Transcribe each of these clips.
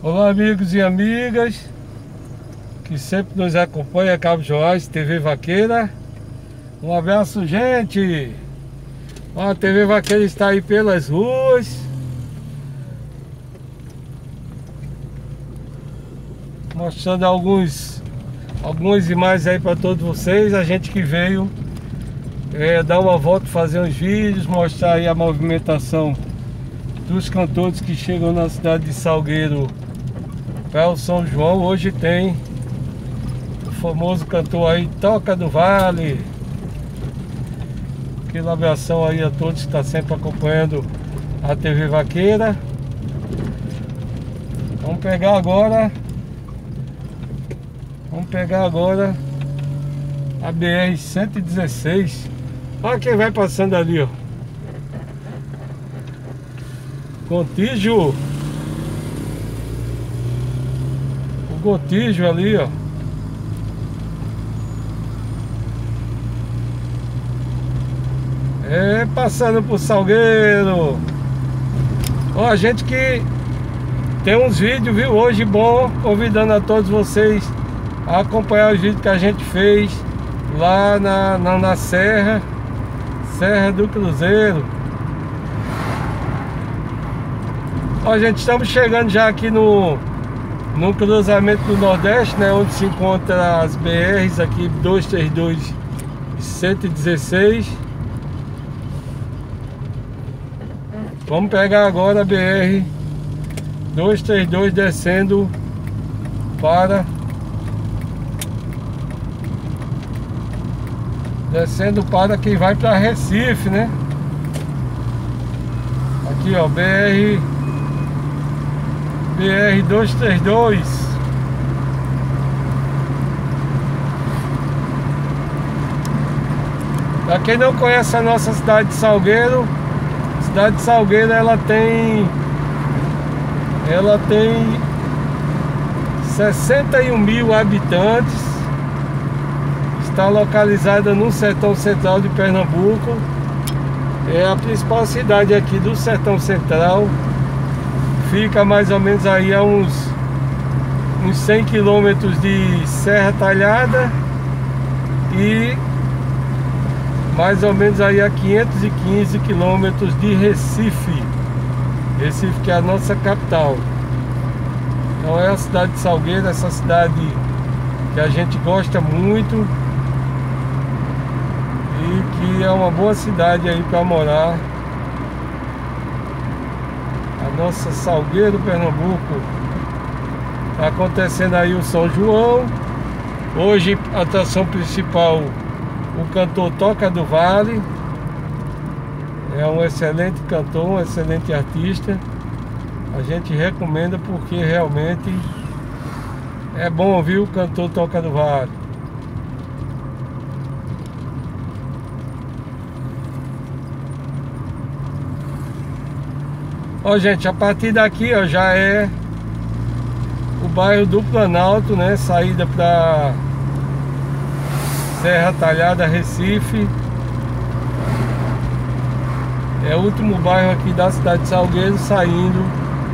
Olá, amigos e amigas que sempre nos acompanham, Cabo Joás, TV Vaqueira. Um abraço, gente. Ó, a TV Vaqueira está aí pelas ruas, mostrando algumas imagens aí para todos vocês. A gente que veio dar uma volta, fazer uns vídeos, mostrar aí a movimentação dos cantores que chegam na cidade de Salgueiro para o São João. Hoje tem o famoso cantor aí, Toca do Vale. Aquela abração aí a todos que estão sempre acompanhando a TV Vaqueira. Vamos pegar agora a BR-116. Olha quem vai passando ali, ó. Gontijo. O Gontijo ali, ó. Passando por Salgueiro. Ó, a gente que tem uns vídeos, viu, hoje bom, convidando a todos vocês a acompanhar os vídeos que a gente fez lá na Serra do Cruzeiro. Ó, gente, estamos chegando já aqui no cruzamento do Nordeste, né, onde se encontra as BRs aqui, 232 e 116. Vamos pegar agora a BR 232 descendo para quem vai para Recife, né? Aqui, ó, BR 232. Para quem não conhece a nossa cidade de Salgueiro, a cidade de Salgueiro ela tem 61 mil habitantes. Está localizada no sertão central de Pernambuco. É a principal cidade aqui do sertão central. Fica mais ou menos aí a uns 100 quilômetros de Serra Talhada e mais ou menos aí a 515 quilômetros de Recife. Recife, que é a nossa capital. Então é a cidade de Salgueiro, essa cidade que a gente gosta muito e que é uma boa cidade aí para morar. A nossa Salgueiro, Pernambuco. Tá acontecendo aí o São João. Hoje a atração principal, o cantor Toca do Vale. É um excelente cantor, um excelente artista. A gente recomenda porque realmente é bom ouvir o cantor Toca do Vale. Ó, gente, a partir daqui, ó, já é o bairro do Planalto, né? Saída para Serra Talhada, Recife. É o último bairro aqui da cidade de Salgueiro, saindo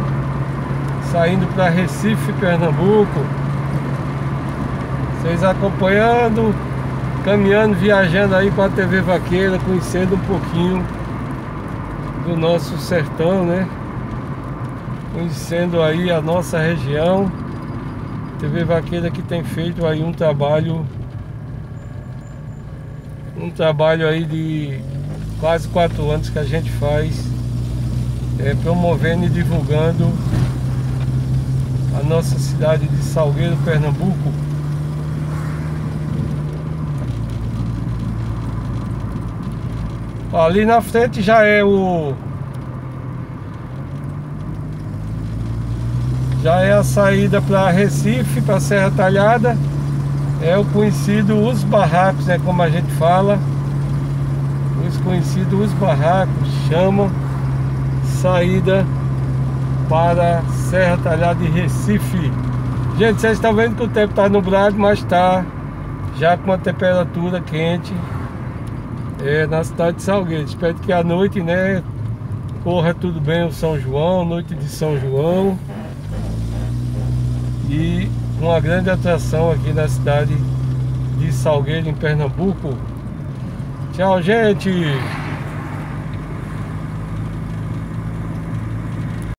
para Recife, Pernambuco. Vocês acompanhando, caminhando, viajando aí com a TV Vaqueira, conhecendo um pouquinho do nosso sertão, né? Conhecendo aí a nossa região. TV Vaqueira que tem feito aí um trabalho aí de quase 4 anos que a gente faz, promovendo e divulgando a nossa cidade de Salgueiro, Pernambuco. Ali na frente já é a saída para Recife, para Serra Talhada. É o conhecido Os Barracos, né, como a gente fala. Os conhecidos Os Barracos chamam saída para Serra Talhada e Recife. Gente, vocês estão vendo que o tempo está nublado, mas está já com uma temperatura quente na cidade de Salgueiro. Espero que à noite, né, corra tudo bem o São João, noite de São João. uma grande atração aqui na cidade de Salgueiro, em Pernambuco. Tchau, gente!